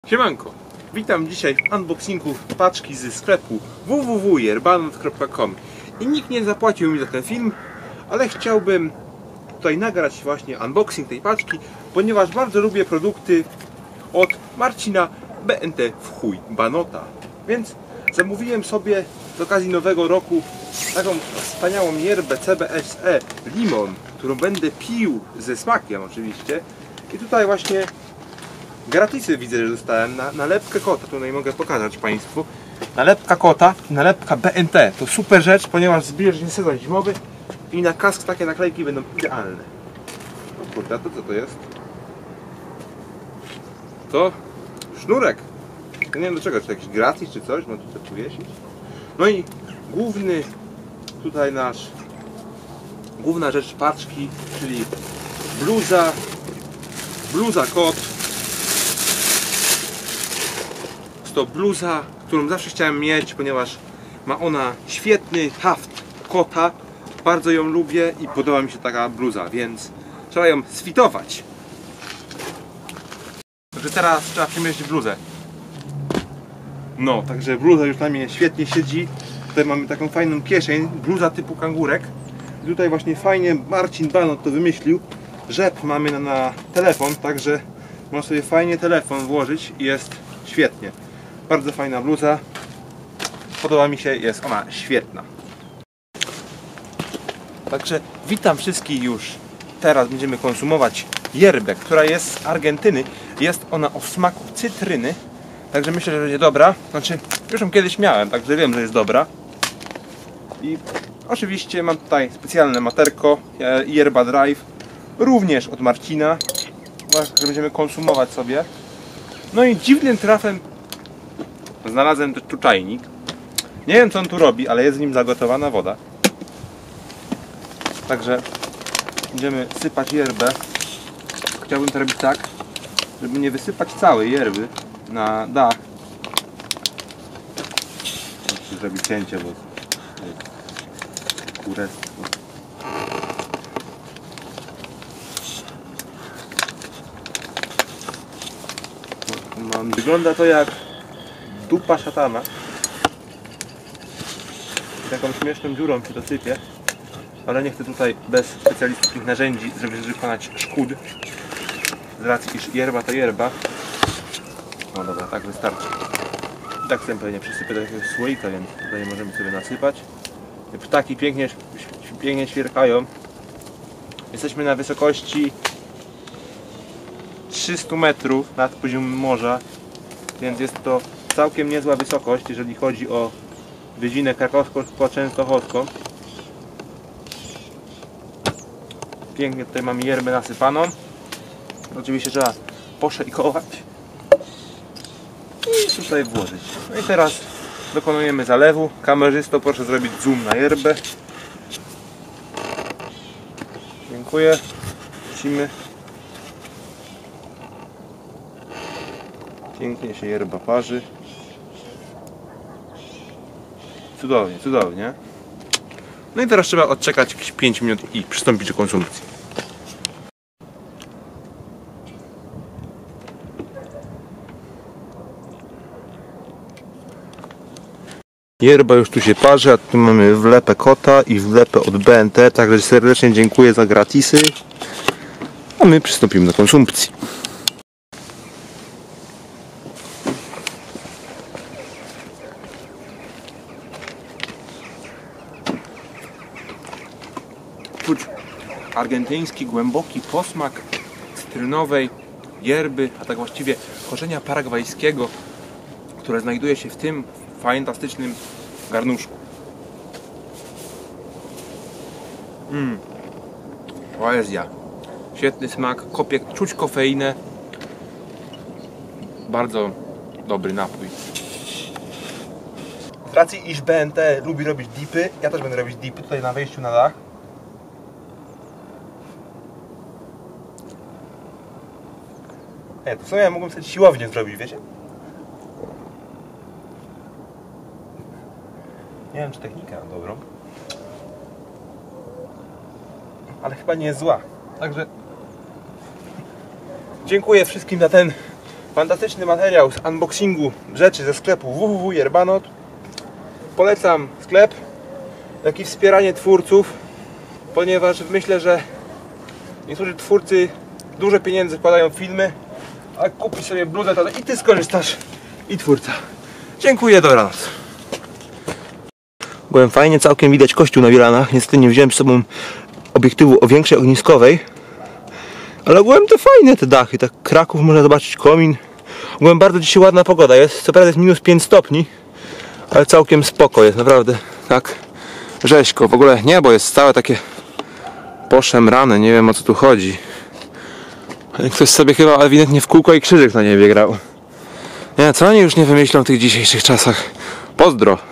Siemanko, witam dzisiaj w unboxingu paczki ze sklepu www.yerbanot.com. I nikt nie zapłacił mi za ten film, ale chciałbym tutaj nagrać właśnie unboxing tej paczki, ponieważ bardzo lubię produkty od Marcina BNT w chuj Banota. Więc zamówiłem sobie z okazji nowego roku taką wspaniałą yerbę CBSE Limon, którą będę pił ze smakiem oczywiście. I tutaj właśnie gratisy widzę, że dostałem na nalepkę kota. Tutaj mogę pokazać Państwu. Nalepka kota, nalepka BNT. To super rzecz, ponieważ zbliża się sezon zimowy i na kask takie naklejki będą idealne. O kurde, a to co to jest? To sznurek. Ja nie wiem do czego, czy jakiś gratis czy coś, no tutaj powiesić. No i główny tutaj główna rzecz paczki, czyli bluza kot. Jest to bluza, którą zawsze chciałem mieć, ponieważ ma ona świetny haft kota. Bardzo ją lubię i podoba mi się taka bluza, więc trzeba ją sfitować. Także teraz trzeba przymierzyć bluzę. No, także bluza już na mnie świetnie siedzi. Tutaj mamy taką fajną kieszeń, bluza typu kangurek. I tutaj właśnie fajnie Marcin Banot to wymyślił. Rzep mamy na telefon, także można sobie fajnie telefon włożyć i jest świetnie. Bardzo fajna bluza. Podoba mi się, jest ona świetna. Także witam wszystkich już. Teraz będziemy konsumować yerbę, która jest z Argentyny. Jest ona o smaku cytryny. Także myślę, że będzie dobra. Znaczy, już ją kiedyś miałem, także wiem, że jest dobra. I oczywiście mam tutaj specjalne materko Yerba Drive. Również od Marcina. Właśnie będziemy konsumować sobie. No i dziwnym trafem znalazłem tu czajnik. Nie wiem co on tu robi, ale jest w nim zagotowana woda. Także będziemy sypać yerbę. Chciałbym to robić tak, żeby nie wysypać całej yerby na dach. Muszę zrobić cięcie, bo jest kurestwo. Wygląda to jak dupa szatana. Taką śmieszną dziurą się dosypie. Ale nie chcę tutaj bez specjalistycznych narzędzi wykonać szkód. Z racji iż yerba to yerba. No dobra, tak wystarczy. I tak sobie pewnie przysypię do jakiegoś słoika, więc tutaj możemy sobie nasypać. Ptaki pięknie świerkają. Jesteśmy na wysokości 300 metrów nad poziomem morza, więc jest to całkiem niezła wysokość, jeżeli chodzi o wyzinę krakowsko-częstochowską. Pięknie tutaj mamy yerbę nasypaną. Oczywiście trzeba poszejkować i tutaj włożyć. No i teraz dokonujemy zalewu. Kamerzysto, proszę zrobić zoom na yerbę. Dziękuję. Musimy. Pięknie się yerba parzy. Cudownie, cudownie. No i teraz trzeba odczekać jakieś 5 minut i przystąpić do konsumpcji. Yerba już tu się parzy, a tu mamy wlepę kota i wlepę od BNT, także serdecznie dziękuję za gratisy. A my przystąpimy do konsumpcji. Czuć argentyński, głęboki posmak cytrynowej yerby, a tak właściwie korzenia paragwajskiego, które znajduje się w tym fantastycznym garnuszku. Poezja. Świetny smak, czuć kofeinę. Bardzo dobry napój. Z racji iż BNT lubi robić dipy, ja też będę robić dipy tutaj na wejściu na dach. To w sumie ja mógłbym sobie siłownię zrobić, wiecie? Nie wiem, czy technika mam dobrą, ale chyba nie jest zła. Także dziękuję wszystkim za ten Fantastyczny materiał z unboxingu rzeczy ze sklepu www.yerbanot. Polecam sklep, jak i wspieranie twórców, ponieważ myślę, że niektórzy twórcy duże pieniędzy wkładają w filmy, a jak kupisz sobie bluzę, to i ty skorzystasz, i twórca. Dziękuję, dobranoc. Byłem fajnie, całkiem widać kościół na Wielanach. Niestety nie wziąłem z sobą obiektywu o większej ogniskowej, ale ogółem to fajne te dachy. Tak Kraków, można zobaczyć komin. Ogółem bardzo dzisiaj ładna pogoda jest. Co prawda jest minus 5 stopni, ale całkiem spoko jest, naprawdę. Tak rzeźko. W ogóle niebo jest całe takie poszemrane. Nie wiem, o co tu chodzi. Ktoś sobie chyba ewidentnie w kółko i krzyżyk na niebie grał. Nie, co oni już nie wymyślą w tych dzisiejszych czasach. Pozdro.